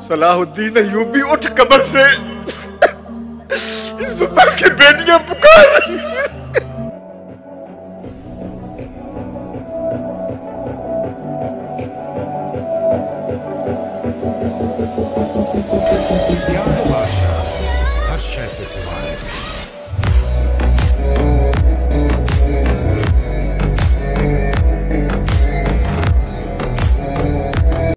Salahuddin Ayyubi उठ कब्र से जुबैर की बेटियां पुकार रही।